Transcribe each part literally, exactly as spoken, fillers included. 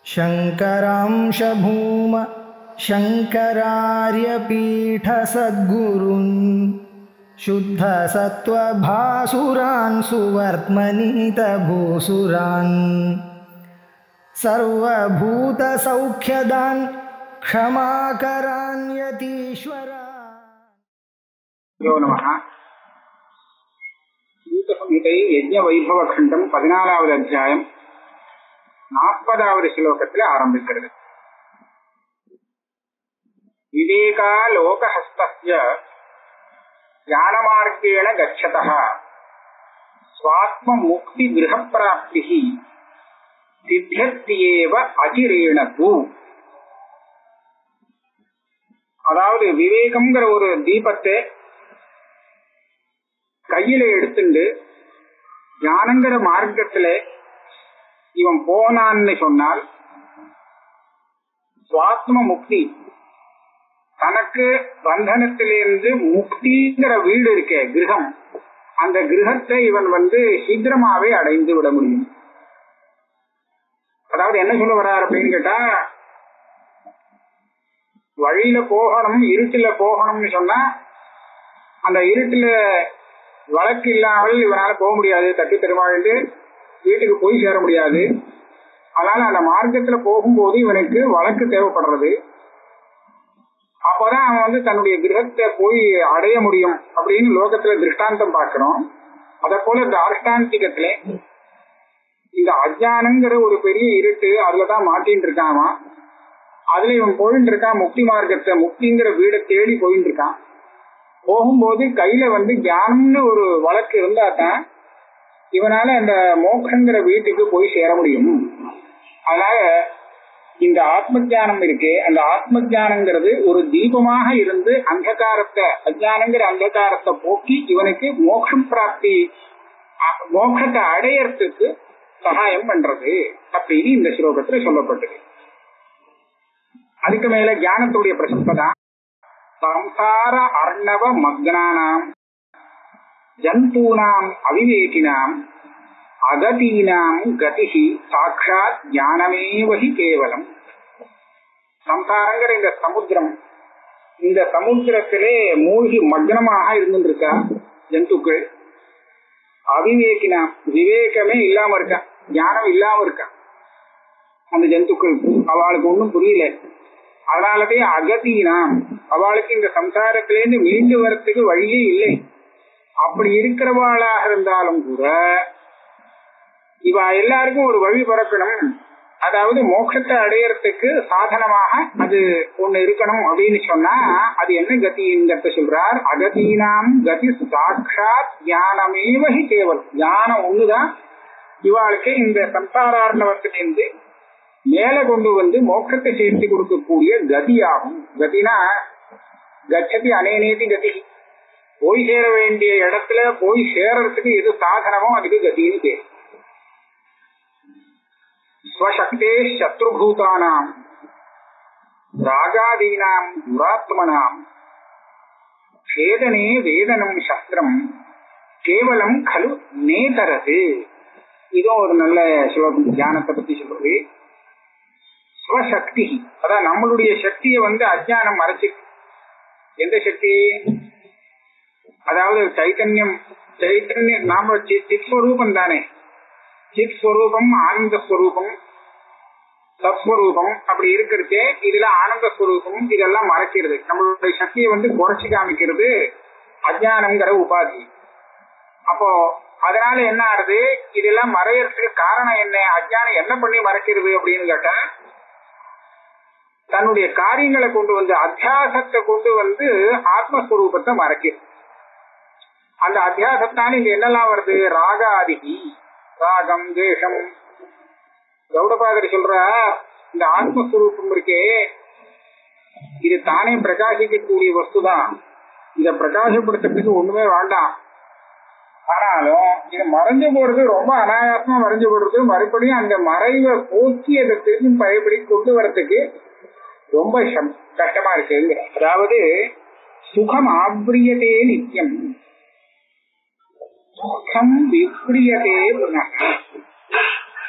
शंकरांश भूम शंकरार्यपीठ सद्गुरुन् शुद्ध सत्व भासुरान् सुवर्त्मनीत भूसुरान् सर्वभूत सौख्यदान् क्षमाकरान् यतीश्वरा। यो नमः। गीतसंहितै यज्ञवैभवखण्डं பதினாலாவது அத்தியாயம் நாற்பதாவது ஸ்லோகத்தில் ஆரம்பிக்கிறது. விவேகா லோகஹஸ்தஸ்ய ஞானமார்கேண கச்சதः ஸ்வாத்ம முக்தி கிரகப்பிராப்திः சித்தியத்யேவ அஜிரேண தூ. அதாவது விவேகம்ங்கிற ஒரு தீபத்தை கையில எடுத்துண்டு ஞானங்கிற மார்க்கத்துல இவன் போனான்னு சொன்னால் சுவாத்ம முக்தி, தனக்கு பந்தனத்திலிருந்து முக்திங்கிற வீடு இருக்கே கிரகம், அந்த கிரகத்தை இவன் வந்து சீக்கிரமாவே அடைந்து விட முடியும். அதாவது என்ன சொல்ல வர்றார் அப்படின்னு கேட்டா, வழியில போகணும், இருட்டுல போகணும்னு சொன்னா அந்த இருட்டுல வழக்கு இல்லாமல் இவனால போக முடியாது, தட்டு தெருவாழ்ந்து வீட்டுக்கு போய் சேர முடியாது. அதனால அந்த மார்க்கத்துல போகும்போது இவனுக்கு வழக்கு தேவைப்படுறது. அப்பதான் அவன் வந்து தன்னுடைய கிரகத்தை போய் அடைய முடியும் அப்படின்னு லோகத்துல திருஷ்டாந்தம் பார்க்கிறோம். அத போல இந்த ஆர்ஷ்டாந்திகத்துல இந்த அஜானங்கிற ஒரு பெரிய இருட்டு அதுலதான் மாட்டின்னு இருக்கான். அதுல இவன் போயிட்டு இருக்கான் முக்தி மார்க்கத்தை, முக்திங்கிற வீடை தேடி போயிட்டு இருக்கான். போகும்போது கையில வந்து ஞானம்னு ஒரு வழக்கு இருந்தா தான் இவனால அந்த மோட்சங்கிற வீட்டுக்கு போய் சேர முடியும். அதனால இந்த ஆத்ம ஜானம் இருக்கே, அந்த ஆத்ம ஜானங்கிறது ஒரு தீபமாக இருந்து அந்தகாரத்தை, அஜானங்கிற அந்தகாரத்தை போக்கி இவனுக்கு மோட்சம் பிராப்தி, மோட்சத்தை அடையறதுக்கு சகாயம் பண்றது அப்படின்னு இந்த ஸ்லோகத்துல சொல்லப்பட்டது. அதுக்கு மேல ஞானத்துடைய பிரசம்சை தான் சம்சார அர்ணவ மக்னானாம் ஜந்தூனாம் அவிவேகினாம் அகதீனாம் கதிஹி சாட்சாத் ஞானமேவஹி கேவலம். சம்சாரங்கிற இந்த சமுத்திரம், இந்த சமுத்திரத்திலே மூழ்கி மக்னமாக இருந்துருக்கா ஜந்துக்கள். அவிவேகினாம், விவேகமே இல்லாம இருக்கா, ஞானம் இல்லாம இருக்கா அந்த ஜந்துக்கள். அவளுக்கு ஒன்றும் புரியல. அதனாலதே அகதீனாம், அவளுக்கு இந்த சம்சாரத்திலேருந்து மீண்டு வரத்துக்கு வழியே இல்லை. அப்படி இருக்கிறவாளாக இருந்தாலும் கூட இவ எல்லாருக்கும் ஒரு வழி பிறக்கணும், அதாவது மோட்சத்தை அடையறதுக்கு சாதனமாக அது ஒண்ணு இருக்கணும் அப்படின்னு சொன்னா அது என்ன கதிங்கிறத சொல்றார். அகதீனாம் கதி சாட்சாத் ஞானமேவஹி கேவலம். ஞானம் ஒண்ணுதான் இவாளுக்கு இந்த சம்சாரார்ணவத்திலிருந்து மேல கொண்டு வந்து மோட்சத்தை சேர்த்து கொடுக்கக்கூடிய கதியாகும். கதினா கச்சதி அனேனேதி கதி, போய் சேர வேண்டிய இடத்துல போய் சேரறதுக்கு எது சாதனமோ அதுக்கு கதின்னு பேர். ஸ்வசக்தே சத்ருபூதானாம் ராகாதீனாம் துராத்மனாம் சேதனே வேதனம் சஸ்திரம் கேவலம் கலு நேதரது. இதுவும் ஒரு நல்ல ஸ்லோகம், தியானத்தை பத்தி சொல்றது. ஸ்வசக்தி, அதான் நம்மளுடைய சக்தியை வந்து அஜ்ஞானம் மறைச்சு. எந்த சக்தி? அதாவது சைத்தன்யம், சைத்தன்யம் நாம சித் ஸ்வரூபம் தானே. சித் ஸ்வரூபம், ஆனந்த ஸ்வரூபம், சத்ஸ்வரூபம் அப்படி இருக்கிறதே. இதுல ஆனந்த ஸ்வரூபம் இதெல்லாம் மறைக்கிறது. நம்மளுடைய சக்தியை வந்து குறைச்சி காமிக்கிறது அஜ்ஞானம்ங்கிற உபாதி. அப்போ அதனால என்ன ஆறுது, இதெல்லாம் மறையறதுக்கு காரணம் என்ன, அஜ்ஞானம் என்ன பண்ணி மறைக்கிறது அப்படின்னு கேட்டா, தன்னுடைய காரியங்களை கொண்டு வந்து அத்தியாசத்தை கொண்டு வந்து ஆத்மஸ்வரூபத்தை மறைக்கிறது. அந்த அத்தியாசத்தான இங்க என்னெல்லாம் வருது, ராகாதிகி, ராகம் தேசம். கௌடபாதரி சொல்ற இந்த ஆத்மஸ்வரூபம் இருக்கே இது தானே பிரகாசிக்கக்கூடிய வஸ்துதான், இதை பிரகாசப்படுத்துறதுக்கு ஒண்ணுமே வேண்டாம். ஆனாலும் இது மறைஞ்சு போறது ரொம்ப அனாயாசமா மறைஞ்சு போடுறது. மறுபடியும் அந்த மறைவை போக்கி அதை திரும்பி பழையபடி கொண்டு வரத்துக்கு ரொம்ப கஷ்டமா இருக்கு. அதாவது சுகம் ஆப்ரியதே நித்தியம், சுகம் விப்ரியதே புனः.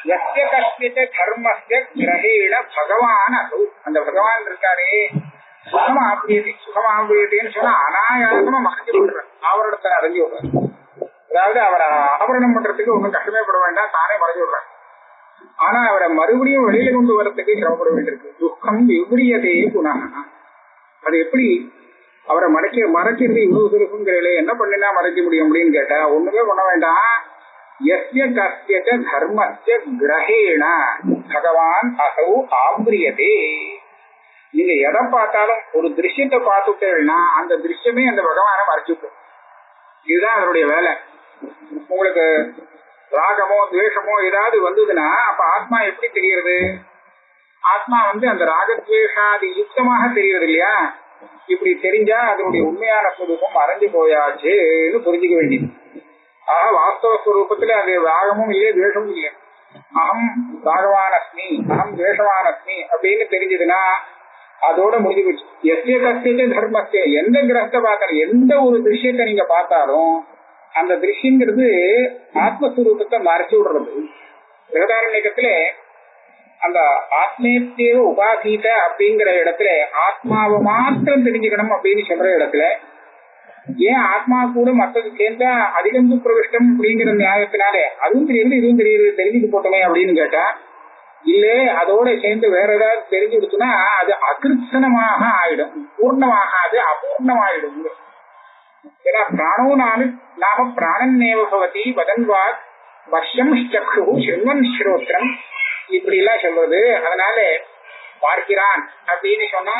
எஸ்ய கஸ்ய தர்மஸ்ய கிரகேண பகவான் அசௌ. அந்த பகவான் இருக்காரே சுகம் ஆபியத்தை சுகம் ஆபியத்தைன்னு சொன்னா அனாயாசமா மறைஞ்சு விடுறார், ஆவரணத்தை அடைஞ்சு விடுறார். அதாவது அவரை ஆவரணம் பண்றதுக்கு ஒன்றும் கஷ்டமே பட வேண்டாம், தானே மறைஞ்சு விடுறார். ஆனா அவரை மறுபடியும் வெளியில கொண்டு வரத்துக்கு சிரமப்பட வேண்டியிருக்கு. துக்கம் விபுரியதே புனக. அது எப்படி அவரை மறைக்க மறைக்கிறது இவ்வளவு சுருக்குங்கிறீங்களே, என்ன பண்ணினா மறைக்க முடியும் அப்படின்னு கேட்டா ஒண்ணுமே பண்ண வேண்டாம். எஸ்ய கஸ்ய தர்மஸ்ய கிரகேண பகவான் அசௌ ஆவ்ரியதே. நீங்க எதை பார்த்தாலும் ஒரு திருஷ்யத்தை பார்த்துட்டேன்னா அந்த திருஷ்யமே அந்த பகவானை மறைச்சுக்கும். இதுதான் அதனுடைய வேலை. உங்களுக்கு ராகமோ துவேஷமோ ஏதாவது வந்ததுன்னா அப்ப ஆத்மா எப்படி தெரிகிறது? ஆத்மா வந்து அந்த ராகத்வேஷாதி யுக்தமாக தெரிகிறது இல்லையா? இப்படி தெரிஞ்சா அதனுடைய உண்மையான ஸ்வரூபம் மறைஞ்சு போயாச்சுன்னு புரிஞ்சுக்க வேண்டியது. ஆக வாஸ்தவ ஸ்வரூபத்துல அது ராகமும் இல்லையே துவேஷமும் இல்லை. அகம் ராகவானஸ்மி அகம் துவேஷவானஸ்மி அப்படின்னு தெரிஞ்சதுன்னா அதோட முடிஞ்சு போச்சு. எஸ்ய கஸ்ய தர்மஸ்ய. எந்த கிரகத்தை பார்த்தாலும் எந்த ஒரு திருஷ்யத்தை நீங்க பார்த்தாலும் அந்த திருஷ்யங்கிறது ஆத்மஸ்வரூபத்தை மறைச்சு விடுறது. பிரகதாரண்யத்துல அந்த ஆத்மேத்திய உபாசீத அப்படிங்கிற இடத்துல ஆத்மாவை மாத்திரம் தெரிஞ்சுக்கணும் அப்படின்னு சொல்ற இடத்துல ஏன் ஆத்மா கூட மற்றது சேர்ந்தா அதிகம் பிரவிஷ்டம் அப்படிங்கிற நியாயத்தினாலே அதுவும் தெரியுது இதுவும் தெரியுது தெரிஞ்சுட்டு போட்டோமே அப்படின்னு கேட்டா இல்ல, அதோட சேர்ந்து வேற ஏதாவது தெரிஞ்சு கொடுத்தோம்னா அது அகிருத்தனமாக ஆயிடும், பூர்ணமாகாது, அபூர்ணமாயிடும். ஏன்னா பிராணோ நானு நாம பிராணன்னேவ பவதி வதன்வாக் வஷ்யம் சக்ஷு சிறுவன் ஸ்ரோத்திரம் இப்படி எல்லாம் சொல்றது. அதனால பார்க்கிறான் அப்படின்னு சொன்னா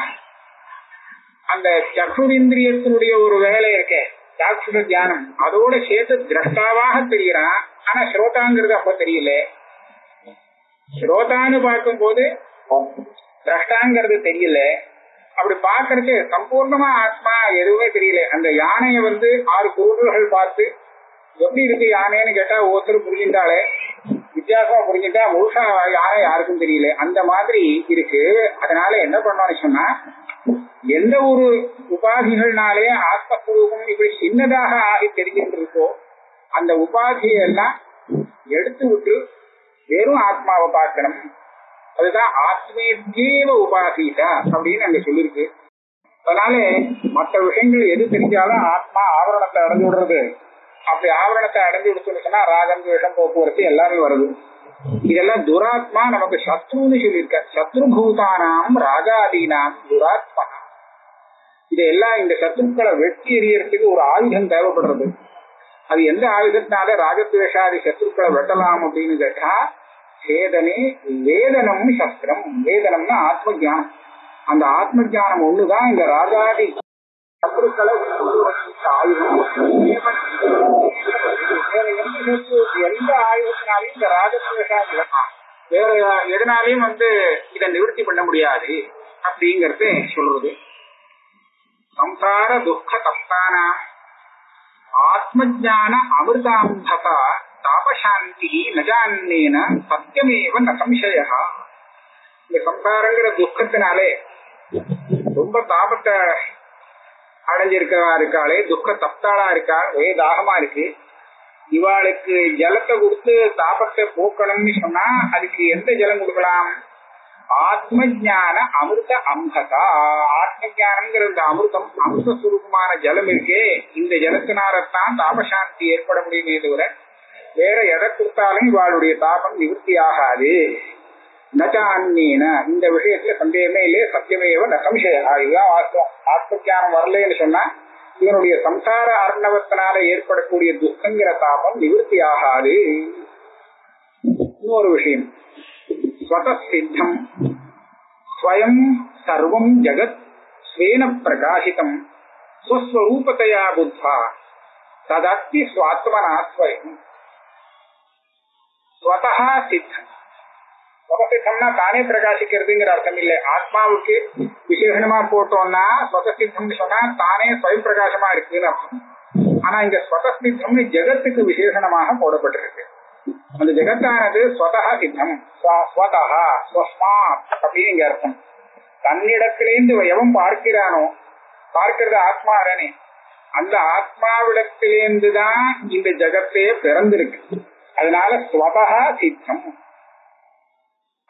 அந்த சக்ஷுரிந்திரியத்தினுடைய ஒரு வேலை இருக்க சாட்சுர தியானம் அதோட சேர்த்து திரஷ்டாவாக தெரிகிறான். ஆனா ஸ்ரோதாங்கிறது அப்ப தெரியல. ஸ்ரோதான்னு பார்க்கும் போது திரஷ்டாங்கிறது தெரியல. அப்படி பாக்குறது சம்பூர்ணமா ஆத்மா எதுவுமே தெரியல. அந்த யானைய வந்து ஆறு குருடர்கள் பார்த்து எப்படி இருக்கு யானைன்னு கேட்டா ஒவ்வொருத்தரும் புரிஞ்சுட்டாலே வித்தியாசமா புரிஞ்சுட்டா முழுசா யானை யாருக்கும் தெரியல. அந்த மாதிரி இருக்கு. அதனால என்ன பண்ணோம்னு சொன்னா எந்த ஒரு உபாதிகள்னாலே ஆத்மஸ்வரூபம் இப்படி சின்னதாக ஆகி தெரிஞ்சுட்டு இருக்கோ அந்த உபாதியெல்லாம் எடுத்து விட்டு வெறும் ஆத்மாவை பார்க்கணும். அதுதான் ஆத்மேத்யேவ உபாசீதா அப்படின்னு அங்க சொல்லிருக்கு. அதனால மற்ற விஷயங்கள் எது தெரிஞ்சாலும் ஆத்மா ஆவரணத்தை அடைஞ்சு விடுறது. அப்படி ஆவரணத்தை அடைஞ்சு விடுச்சுன்னு சொன்னா ராகம் துவேஷம் போக்குவரத்து எல்லாமே வருது. இதெல்லாம் துராத்மா நமக்கு சத்ருன்னு சொல்லியிருக்க. சத்ருபூதானாம் ராகாதீனாம் துராத்மா. இதெல்லாம் இந்த சத்ருக்களை வெட்டி எறியறதுக்கு ஒரு ஆயுதம் தேவைப்படுறது. அது எந்த ஆயுதத்தினால ராகத்வேஷாதி சத்ருக்களை வெட்டலாம் அப்படின்னு கேட்டா சேதனே வேதனம் சஸ்திரம். வேதனம்னா ஆத்ம ஜானம். அந்த ஆத்ம ஜானம் ஒண்ணுதான் இந்த ராகாதி சத்ருக்களை ஆயுதம். வேற எந்த எந்த ஆயுதத்தினாலையும் இந்த ராகத்வேஷாதி வேற எதனாலையும் வந்து இதை நிவர்த்தி பண்ண முடியாது அப்படிங்கறது சொல்றது. சம்சார துக்க தப்தானா ஆத்மஜான அமிர்தாம்பதா தாபசாந்தி நஜான்னேன சத்தியமேவ ந சம்சயா. இந்த சம்சாரங்கிற துக்கத்தினாலே ரொம்ப தாபத்தை அடைஞ்சிருக்கா இருக்காளே, துக்க தப்தாளா இருக்கா, ஒரே தாகமா இருக்கு. இவாளுக்கு ஜலத்தை கொடுத்து தாபத்தை போக்கணும்னு சொன்னா அதுக்கு எந்த ஜலம் கொடுக்கலாம்? ஆத்ம ஜான அமிர்த அம்பதா. ஆத்ம ஜானம்ங்கிற இந்த அமிர்தம் அமிர்த சுரூபமான ஜலம் இருக்கே, இந்த ஜலத்தினால்தான் தாபசாந்தி ஏற்பட முடியுமே தவிர வேற எதை கொடுத்தாலும் இவாளுடைய தாபம் நிவர்த்தி ஆகாது. நச்சான்னேன இந்த விஷயத்துல சந்தேகமே இல்லையே, சத்தியமேவ ந சம்சயா. இதுதான் வாஸ்தவம். ஆத்ம ஜானம் வரலன்னு சொன்னா இவனுடைய சம்சார அர்ணவத்தினால ஏற்படக்கூடிய துக்கங்கிற தாபம் நிவர்த்தி ஆகாது. இன்னொரு விஷயம், ஸ்வதசித்தம் ஸ்வயம் சர்வம் ஜகத் ஸ்வேன பிரகாசிதம் ஸ்வஸ்வரூபதயா புத்வா ததத்தி ஸ்வாத்மனா ஸ்வயம். ஸ்வதஹ சித்தம். ஸ்வதசித்தம்னா தானே பிரகாசிக்கிறதுங்கிற அர்த்தம் இல்லை. ஆத்மாவுக்கு விசேஷமா போட்டோம்னா ஸ்வதசித்தம்னு சொன்னா தானே ஸ்வயம் பிரகாசமா இருக்குன்னு அர்த்தம். ஆனா இங்க ஸ்வதசித்தம்னு ஜெகத்துக்கு விசேஷமாக போடப்பட்டிருக்கு. அந்த ஜெகத்தானது ஸ்வதஹ சித்தம், ஸ்வதஹ ஸ்வஸ்மாத் அப்படின்னு இங்க அர்த்தம். தன்னிடத்திலேந்து எவன் பார்க்கிறானோ, பார்க்கிறது ஆத்மா தானே, அந்த ஆத்மாவிடத்திலேந்துதான் இந்த ஜெகத்தே பிறந்திருக்கு. அதனால ஸ்வதஹ சித்தம்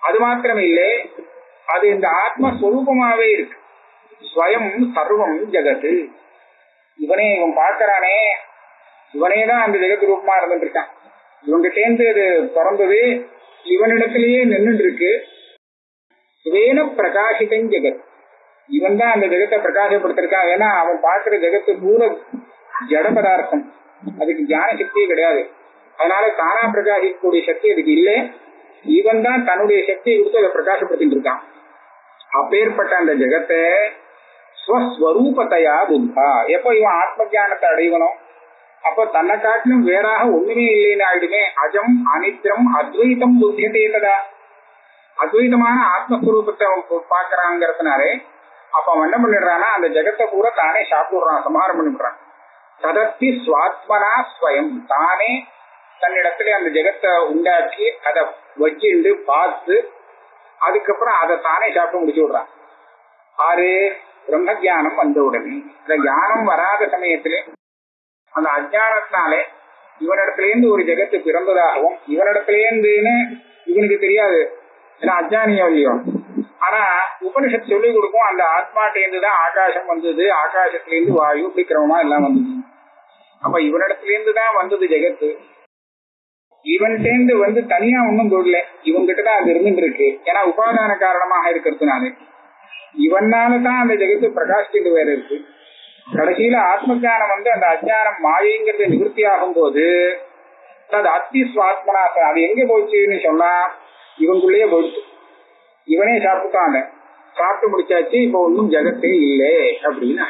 அது மாத்திரம் இல்லை, அது இந்த ஆத்மஸ்வரூபமாவே இருக்கு. ஸ்வயம் சர்வம் ஜெகத்து. இவனே இவன் பார்க்கிறானே, இவனேதான் அந்த ஜெகத் ரூபமா இருந்துட்டு இருக்கான். இவங்கிட்டேந்து அது பிறந்தது, இவனிடத்திலேயே நின்றுட்டு இருக்கு. இவேன பிரகாசிதம் ஜெகத். இவன் தான் அந்த ஜெகத்தை பிரகாசப்படுத்திருக்கான். ஏன்னா அவன் பார்க்கிற ஜெகத்து பூர ஜட பதார்த்தம், அதுக்கு ஞான சக்தியே கிடையாது. அதனால தானா பிரகாசிக்கக்கூடிய சக்தி அதுக்கு இல்லை. இவன் தான் தன்னுடைய சக்தியை கொடுத்து அதை பிரகாசப்படுத்திட்டு இருக்கான். அப்பேற்பட்ட அந்த ஜெகத்தை ஸ்வஸ்வரூபத்தையா புத்தா. எப்ப இவன் ஆத்ம ஜானத்தை அடைவனும் அப்ப தன்னை காட்டிலும் வேறாக ஒண்ணுமே இல்லைன்னு ஆயிடுமே. அஜம் அனித்திரம் அத்வைதம் புத்தியதேதா. அத்வைதமான ஆத்மஸ்வரூபத்தை அவன் பாக்குறாங்கிறதுனாலே அப்ப அவன் என்ன பண்ணிடுறான்னா அந்த ஜெகத்தை பூரா தானே சாப்பிடுறான், சமாரம் பண்ணிடுறான். ததத்தி சுவாத்மனா ஸ்வயம். தானே தன்னிடத்துல அந்த ஜெகத்தை உண்டாக்கி அதை வச்சுண்டு பார்த்து அதுக்கப்புறம் அதை தானே சாப்பிட்டு முடிச்சு விடுறான். ஆறு பிரம்ம ஜானம் வந்த உடனே, இந்த ஞானம் வராத சமயத்திலே அந்த அஜானத்தினாலே இவனிடத்திலேருந்து ஒரு ஜெகத்து பிறந்ததாகவும் இவனிடத்திலேருந்துன்னு இவனுக்கு தெரியாது, ஏன்னா அஜானியோ இல்லையோ. ஆனா உபனிஷத் சொல்லி கொடுக்கும் அந்த ஆத்மாட்டேந்துதான் ஆகாசம் வந்தது, ஆகாசத்திலேருந்து வாயு விக்கிரமமா எல்லாம் வந்தது. அப்ப இவனிடத்திலேருந்து தான் வந்தது ஜெகத்து. இவன்கிட்ட வந்து தனியா ஒன்னும் போடல, இவன்கிட்டதான் அது இருந்துட்டு இருக்கு. ஏன்னா உபாதான காரணமாக இருக்கிறதுனால இவனாலதான் அந்த ஜெகத்து பிரகாசிட்டு வேற இருக்கு. கடைசியில ஆத்ம ஜானம் வந்து அந்த அஜானம் மாயைங்கிறது நிவர்த்தி ஆகும் போது அது அத்தி சுவாத்மனாசம். அது எங்க போச்சுன்னு சொன்னா இவனுக்குள்ளேயே போயிடுச்சு. இவனே சாப்பிட்டாங்க, சாப்பிட்டு முடிச்சாச்சு. இப்ப ஒன்னும் ஜெகத்தே இல்லை அப்படின்னு.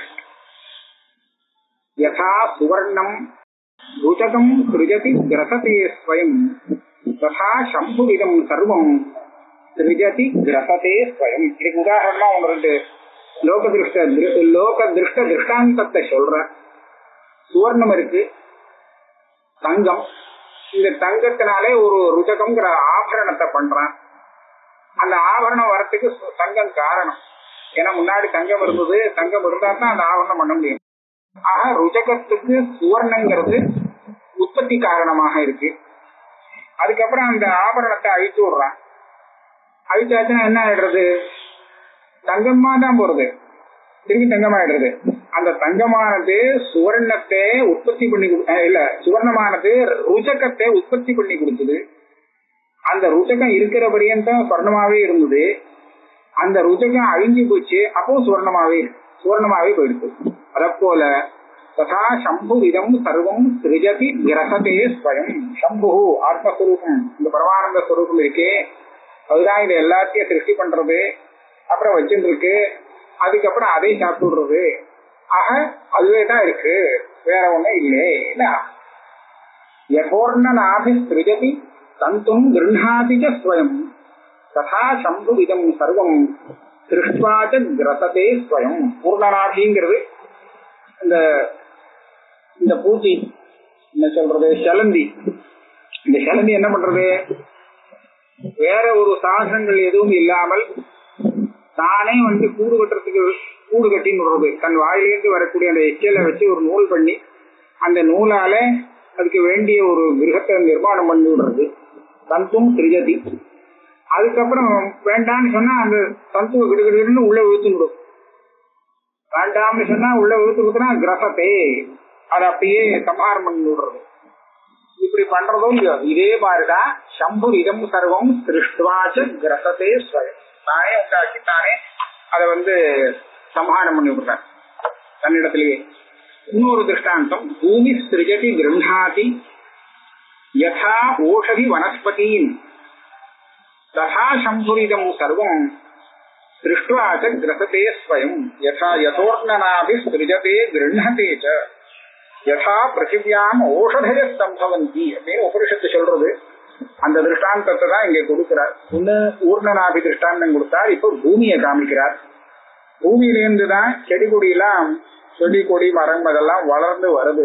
யதா சுவர்ணம் ருச்சகம் சிருஜதி கிரசதே ஸ்வயம் ததா சம்புவிதம் சர்வம் சிருஜதி கிரசதே ஸ்வயம். இதுக்கு உதாரணமா ஒன்று ரெண்டு லோக திருஷ்ட லோக திருஷ்ட திருஷ்டாந்தத்தை சொல்ற. சுவர்ணம் இருக்கு, தங்கம். இந்த தங்கத்தினாலே ஒரு ருச்சகம்ங்கிற ஆபரணத்தை பண்றான். அந்த ஆபரணம் வரத்துக்கு தங்கம் காரணம். ஏன்னா முன்னாடி தங்கம் இருந்தது, தங்கம் இருந்தா தான் அந்த ஆபரணம் பண்ண முடியும். ஆக ருச்சகத்துக்கு சுவர்ணங்கிறது உற்பத்தி காரணமாக இருக்கு. அதுக்கப்புறம் அந்த ஆபரணத்தை அழித்து விடுறான். அழிச்சாச்சுன்னா என்ன ஆயிடுறது? தங்கமா தான் போறது, திரும்பி தங்கமாயிடுறது. அந்த தங்கமானது சுவர்ணத்தை உற்பத்தி பண்ணி இல்ல சுவர்ணமானது ருச்சகத்தை உற்பத்தி பண்ணி கொடுத்தது. அந்த ருச்சகம் இருக்கிற பரியந்தம் சுவர்ணமாவே இருந்தது. அந்த ருச்சகம் அழிஞ்சு போச்சு, அப்போ சுவர்ணமாவே சுவர்ணமாவே போயிடுச்சு. அத போல ததா சம்பு விதம் சர்வம் சிருஜதி கிரசதே ஸ்வயம். சம்பு ஆத்மஸ்வரூபம், இந்த பரமானந்த ஸ்வரூபம் இருக்கே, அதுதான் இது எல்லாத்தையும் சிருஷ்டி பண்றது, அப்புறம் வச்சுட்டு இருக்கு, அதுக்கப்புறம் அதை சாப்பிடுறது. ஆக அதுவே தான் இருக்கு, வேற ஒண்ணும் இல்லையே. யதோர்ணநாபி சிருஜதி தந்தும் கிருண்ணாதி ச ஸ்வயம் ததா சம்பு விதம் சர்வம் சிருஷ்டுவாச்ச கிரசதே ஸ்வயம். பூர்ணநாபிங்கிறது இந்த இந்த பூச்சி என்ன சொல்றது, செலந்தி. இந்த செலந்தி என்ன பண்றது? வேற ஒரு சாதனங்கள் எதுவும் இல்லாமல் தானே வந்து கூடு கட்டுறதுக்கு கூடு கட்டி விடுறது. தன் வாயிலிருந்து வரக்கூடிய அந்த எச்சலை வச்சு ஒரு நூல் பண்ணி அந்த நூலால அதுக்கு வேண்டிய ஒரு கிரகத்தை நிர்மாணம் பண்ணி விடுறது. தந்தும் சிருஜதி. அதுக்கப்புறம் வேண்டாம்னு சொன்னா அந்த தந்துவ கிடுகிடுன்னு உள்ள இழுத்து விடும். வேண்டாம்னு சொன்னா உள்ள இழுத்து விடுத்துனா கிரசத்தை அதை அப்படியே சம்ஹாரம் பண்ணி விடுறது. இப்படி பண்றதும் இதே மாதிரிதான் சம்பு இதம் சர்வம் சிருஷ்டுவாச்ச கிரசதே ஸ்வயம். தானே உண்டாக்கி தானே அதை வந்து சம்ஹாரம் பண்ணி விடுறார் தன்னிடத்திலேயே. இன்னொரு திருஷ்டாந்தம், பூமி சிருஜதி கிருண்ணாதி யதா ஓஷதி வனஸ்பதீன் ததா சம்புரிதம் சர்வம் சிருஷ்டுவாச்ச கிரசதே ஸ்வயம் யதா யதோர்ணனாபி சிருஜதே கிருண்ணதே ச யதா பிருத்திவியாம் ஓஷதய சம்பவந்தி அப்படின்னு உபனிஷத்து சொல்றது. அந்த திருஷ்டாந்தத்தை தான் இங்க கொடுக்கிறார். ஒண்ணு ஊர்ணநாபி திருஷ்டாந்தம் கொடுத்தார், இப்ப பூமியை காமிக்கிறார். பூமியிலேருந்து தான் செடி கொடியெல்லாம் செடி கொடி மரம் அதெல்லாம் வளர்ந்து வருது.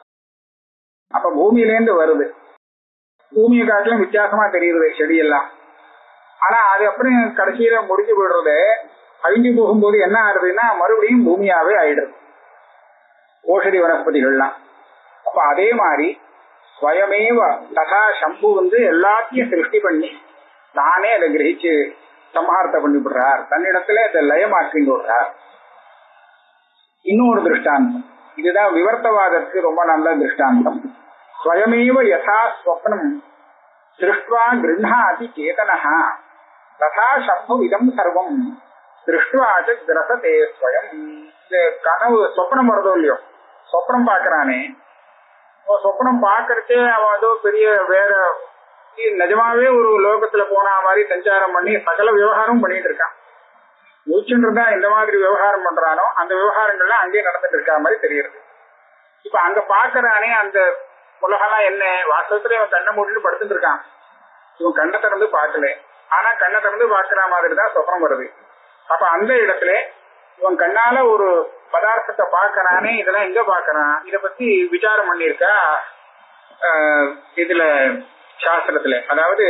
அப்ப பூமியிலேருந்து வருது. பூமியை காட்டிலும் வித்தியாசமா தெரியுது செடியெல்லாம். ஆனா அது அப்புறம் கடைசியில முடிஞ்சு போயிடுறது. அழிஞ்சு போகும்போது என்ன ஆகுதுன்னா மறுபடியும் பூமியாவே ஆயிடுறது ஓஷதி வனஸ்பதிகள்லாம். அப்ப அதே மாதிரி ஸ்வயமேவ ததா சம்பு வந்து எல்லாத்தையும் சிருஷ்டி பண்ணி தானே அதை கிரகிச்சு சம்ஹாரத்தை பண்ணி விடுறார், தன்னிடத்துல அதை லயமாக்கிண்டு விடுறார். இன்னொரு திருஷ்டாந்தம், இதுதான் விவர்த்தவாதத்துக்கு ரொம்ப நல்ல திருஷ்டாந்தம். ஸ்வயமேவ யதா ஸ்வப்னம் திருஷ்டுவா கிருஹாதி சேதனஹ ததா சம்பு இதம் சர்வம் திருஷ்டுவாச்ச கிரசதே ஸ்வயம். இந்த கனவு சொப்னம் வருதோ இல்லையோ, சொப்னம் பாக்குறானே, சொப்னம் பாக்குறதே அவன் ஏதோ பெரிய வேற நிஜமாவே ஒரு லோகத்துல போனா மாதிரி சஞ்சாரம் பண்ணி சகல விவகாரம் பண்ணிட்டு இருக்கான். மூச்சுன்றதா இந்த மாதிரி விவகாரம் பண்றானோ அந்த விவகாரங்கள்லாம் அங்கேயே நடந்துட்டு இருக்கா மாதிரி தெரியுது. இப்ப அங்க பாக்குறானே அந்த உலகெல்லாம் என்ன, வாஸ்தவத்துல இவன் கண்ணை மூடிட்டு படுத்துட்டு இருக்கான். இவன் கண்ணை திறந்து பார்க்கல, ஆனா கண்ணை திறந்து பாக்குற மாதிரி தான் சொப்னம் வருது. அப்ப அந்த இடத்துல இவன் கண்ணால ஒரு பதார்த்தத்தை பாக்குறானே, இதெல்லாம் எங்க பாக்குறான், இத பத்தி விசாரம் பண்ணிருக்கா இதுல சாஸ்திரத்துல. அதாவது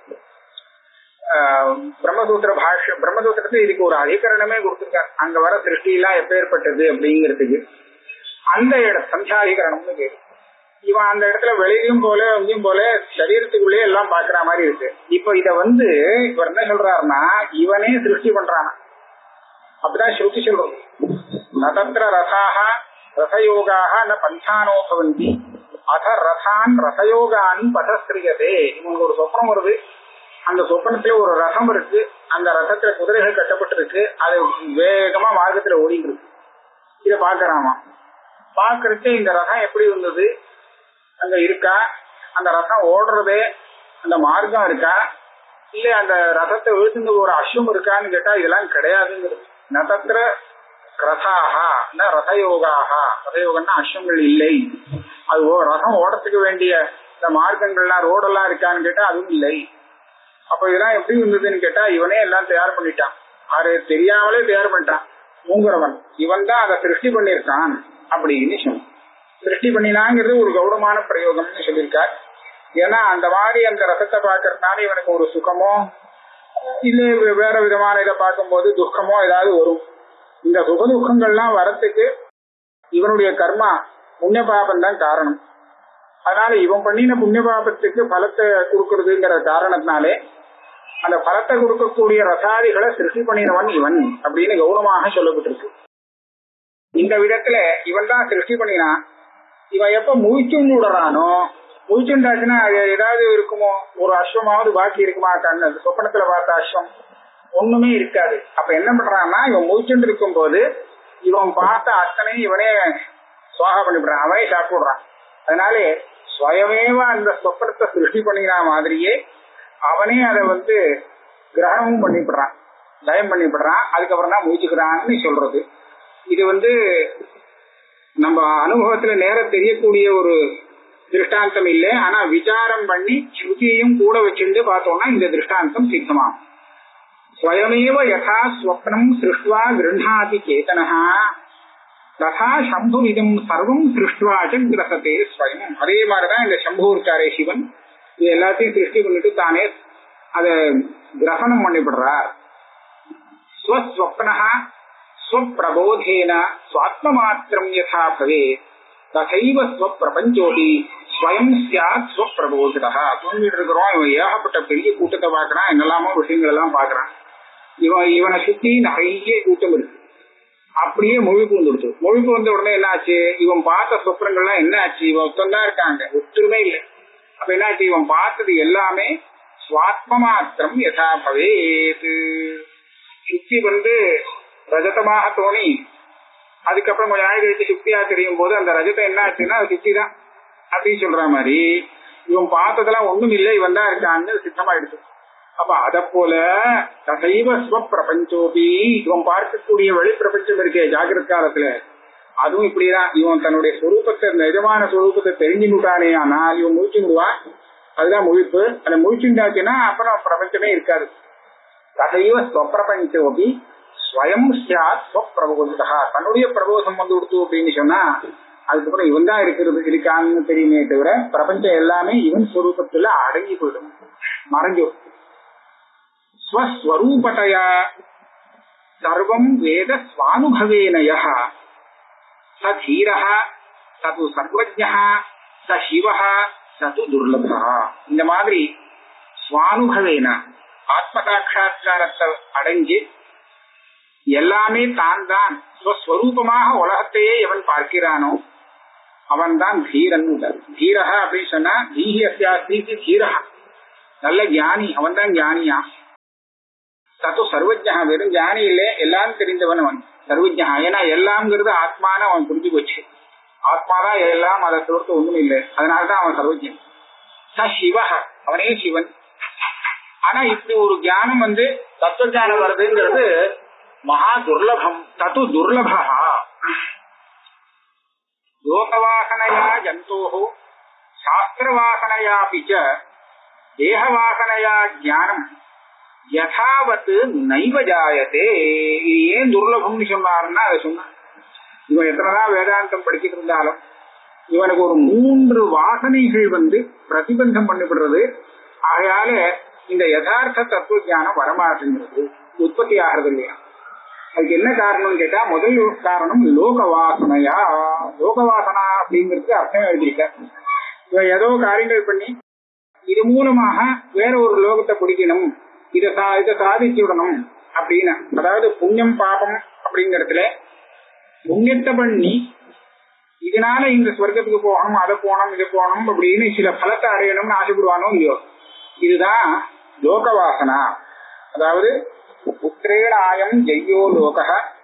பிரம்மசூத்திர பாஷ்யம், பிரம்மசூத்திரத்துல இதுக்கு ஒரு அதிகரணமே கொடுத்திருக்காரு. அங்க வர சிருஷ்டி எல்லாம் எப்பேற்பட்டது அப்படிங்கிறதுக்கு அந்த இடம் சந்தியாதிகரணம்னு பேரு. இவன் அந்த இடத்துல வெளியிலும் போல அங்கேயும் போல சரீரத்துக்குள்ளே எல்லாம் பாக்குற மாதிரி இருக்கு. இப்ப இத வந்து இவர் என்ன சொல்றாருன்னா, இவனே சிருஷ்டி பண்றான். அப்படிதான் ஸ்ருதி சொல்றது, நதத்திர ரசாக ரசயோகாக ந பஞ்சானோ பவந்தி அத ரசான் ரசயோகான் பதஸ்திரியதே. இவனுக்கு ஒரு சொப்னம் வருது, அந்த சொப்பனத்துல ஒரு ரசம் இருக்கு, அந்த ரசத்துல குதிரைகள் கட்டப்பட்டிருக்கு, அது வேகமா மார்க்கத்துல ஓடிட்டு இருக்கு. இத பாக்குறாமா, பாக்குறதுக்கு இந்த ரசம் எப்படி இருந்தது, அங்க இருக்கா, அந்த ரசம் ஓடுறதே அந்த மார்க்கம் இருக்கா, இல்ல அந்த ரசத்தை இழுத்து ஒரு அஸ்வம் இருக்கான்னு கேட்டா இதெல்லாம் கிடையாதுங்கிறது. நதத்திர ரசாகா ந ரசயோகாகா, ரசயோகம்னா அஸ்வங்கள் இல்லை, அது ரசம் ஓடத்துக்கு வேண்டிய இந்த மார்க்கங்கள்லாம் ரோடெல்லாம் இருக்கான்னு கேட்டா அதுவும் இல்லை. அப்ப இதெல்லாம் எப்படி இருந்ததுன்னு கேட்டா இவனே எல்லாம் தயார் பண்ணிட்டான், அது தெரியாமலே தயார் பண்ணிட்டான். மூங்குறவன் இவன் தான் அதை சிருஷ்டி பண்ணிருக்கான் அப்படின்னு சொன்னான். சிருஷ்டி பண்ணினாங்கிறது ஒரு கௌரவமான பிரயோகம்னு சொல்லியிருக்கார். ஏன்னா அந்த மாதிரி அந்த ரசத்தை பார்க்கறதுனால இவனுக்கு ஒரு சுகமோ இல்ல வேற விதமான இதை பார்க்கும்போது துக்கமோ ஏதாவது வரும். இந்த சுக துக்கங்கள்லாம் வரத்துக்கு இவனுடைய கர்மா புண்ணிய பாபம் தான் காரணம். அதனால இவன் பண்ணின புண்ணிய பாபத்துக்கு பலத்தை கொடுக்கறதுங்கிற காரணத்தினாலே அந்த பலத்தை கொடுக்கக்கூடிய ரசாதிகளை சிருஷ்டி பண்ணினவன் இவன் அப்படின்னு கௌரவமாக சொல்லப்பட்டிருக்கு. இந்த விதத்துல இவன் தான் சிருஷ்டி பண்ணினான். இவன் எப்ப முழிச்சுன்னு விடுறானோ, முழிச்சுண்டாச்சுன்னா ஏதாவது இருக்குமோ, ஒரு அஸ்வமாவது பாக்கி இருக்குமா, கண்ணு சொப்பனத்துல பார்த்த அஸ்வம் ஒண்ணுமே இருக்காது. அப்ப என்ன பண்றான்னா, இவன் முழிச்சுட்டு இருக்கும் போது இவன் பார்த்த அத்தனை இவனே சுவாகா பண்ணிவிடுறான், அவனே சாப்பிடுறான். அதனால ஸ்வயமேவ அந்த சொப்பனத்தை சிருஷ்டி பண்ணினா மாதிரியே அவனே அதை வந்து கிரகணமும் பண்ணிவிடுறான், லயம் பண்ணிவிடுறான். அதுக்கப்புறம் தான் முழிச்சுக்கிறான்னு சொல்றது. இது வந்து நம்ம அனுபவத்துல நேர தெரியக்கூடிய ஒரு திருஷ்டாந்தம் இல்லை. ஆனா விசாரம் பண்ணி ஸ்ருதியையும் கூட வச்சுட்டு பார்த்தோம்னா இந்த திருஷ்டாந்தம் சித்தமாகும். ஸ்வயமேவ யதா ஸ்வப்னம் சிருஷ்டுவா கிருஹாதி சேதனஹ ததா சம்பு இதம் சர்வம் சிருஷ்டுவாச்ச கிரசதே ஸ்வயம். அதே மாதிரிதான் இந்த சம்பு இருக்காரே சிவன், இது எல்லாத்தையும் சிருஷ்டி பண்ணிட்டு தானே அதை கிரகணம் பண்ணிவிடுறார். ஸ்வஸ்வப்னஹ ஸ்வப்பிரபோதேன ஸ்வாத்மமாத்திரம் யதா பவேத் ததைவ ஸ்வப்பிரபஞ்சோபி ஸ்வயம் ஸ்யாத் ஸ்வப்பிரபோதிதா. தூங்கிட்டு இருக்கிறோம், இவன் ஏகப்பட்ட பெரிய கூட்டத்தை பாக்குறான், என்னெல்லாமோ விஷயங்கள் எல்லாம் பாக்குறான். இவன் இவனை சுத்தி நிறைய கூட்டம் இருக்கு. அப்படியே மொழிப்பு வந்துடுச்சு. மொழிப்பு வந்த உடனே என்ன ஆச்சு, இவன் பார்த்த சொப்னங்கள்லாம் என்ன ஆச்சு, இவன் ஒத்தந்தான் இருக்காங்க, ஒற்றுமே இல்லை. அப்ப என்ன ஆச்சு, இவன் பார்த்தது எல்லாமே ஸ்வாத்மமாத்திரம் யதா பவேத். சுத்தி வந்து ரஜதமாக தோணி அதுக்கப்புறம் கொஞ்சம் நாள் கழிச்சு சுத்தியா தெரியும் போது அந்த ரஜத்தை என்ன ஆச்சுன்னா அது சுத்தி தான் அப்படின்னு சொல்ற மாதிரி இவன் பார்த்ததெல்லாம் ஒண்ணும் இல்லை, இவன் தான் இருக்கான்னு சித்தமாயிடுச்சு. அப்ப அத போல தசைவ ஸ்வப்பிரபஞ்சோபி, இவன் பார்க்கக்கூடிய வெளிப்பிரபஞ்சம் இருக்கே ஜாகிரத காலத்துல, அதுவும் இப்படிதான். இவன் தன்னுடைய சொரூபத்தை, நிஜமான சொரூபத்தை தெரிஞ்சுட்டானே, ஆனால் இவன் முழிச்சுடுவான். அதுதான் முழிப்பு. அதை முழிச்சுட்டாச்சுன்னா அப்புறம் பிரபஞ்சமே இருக்காது. தசைவ ஸ்வப்பிரபஞ்சோபி ஸ்வயம் ஸ்யாத் ஸ்வப்பிரபோதிதா. தன்னுடைய பிரபோதம் வந்து கொடுத்து அப்படின்னு சொன்னா அதுக்கப்புறம் இவன் தான் இருக்கிறது இருக்கான்னு தெரியுமே தவிர பிரபஞ்சம் எல்லாமே இவன் ஸ்வரூபத்துல அடங்கி போயிடும், மறைஞ்சு. ஸ்வஸ்வரூபதயா சர்வம் வேத ஸ்வானுபவேன யஹ ச தீரஹ சது சர்வஜ்ஞஹ ச சிவஹ சது துர்லபஹ. இந்த மாதிரி ஸ்வானுபவேன ஆத்ம சாட்சா்காரத்தை அடைஞ்சு எல்லாமே தான் தான் ஸ்வஸ்வரூபமாக உலகத்தையே எவன் பார்க்கிறானோ அவன் தான் தீரன். தீரஹா அப்படின்னு சொன்னா தீஹி அஸ்யாஸ்தி தீரஹா, நல்ல ஞானி, அவன் தான் ஞானியா. தத்து சர்வஜா, வெறும் ஞானி இல்லை, எல்லாம் தெரிந்தவன் அவன் சர்வஜா. ஏன்னா எல்லாம்ங்கிறது ஆத்மான அவன் புரிஞ்சு போச்சு. ஆத்மாதான் எல்லாம், அதை தவிர்த்து ஒண்ணும் இல்லை, அதனாலதான் அவன் சர்வஜன். ச சிவஹ, அவனே சிவன். ஆனா இப்படி ஒரு ஞானம் வந்து தத்துவ ஞானம் வருதுங்கிறது மகா துர்லபம். தத்து துர்லபா. லோகவாசனையா ஜந்தோஹோ சாஸ்திரவாசனையாபி ச தேகவாசனையா ஞானம் யதாவத் நைவ ஜாயதே. இது ஏன் துர்லபம்னு சொன்னாருன்னா அதை சொன்ன, இவன் எத்தனைதான் வேதாந்தம் படிச்சுட்டு இருந்தாலும் இவனுக்கு ஒரு மூன்று வாசனைகள் வந்து பிரதிபந்தம் பண்ணப்படுறது. ஆகையால இந்த யதார்த்த தத்துவ ஞானம் வரமாட்டேங்கிறது, உற்பத்தி ஆகிறது இல்லையா. அதுக்கு என்ன காரணம்னு கேட்டா, முதல் காரணம் லோக வாசனையா. லோக வாசனா அப்படிங்கிறது அர்த்தம் எழுதியிருக்க. இவன் ஏதோ காரியங்கள் பண்ணி இது மூலமாக வேற ஒரு லோகத்தை பிடிக்கணும், இதை சா இதை சாதிச்சு விடணும் அப்படின்னு. அதாவது புண்ணியம் பாபம் அப்படிங்கறதுல புண்ணியத்தை பண்ணி இதனால இந்த ஸ்வர்க்கத்துக்கு போகணும், அதை போகணும், இதை போகணும் அப்படின்னு சில பலத்தை அடையணும்னு ஆசைப்படுவானோ இல்லையோ, இதுதான் லோக வாசனா. அதாவது புத்திரேணாயம் ஜெய்யோ லோக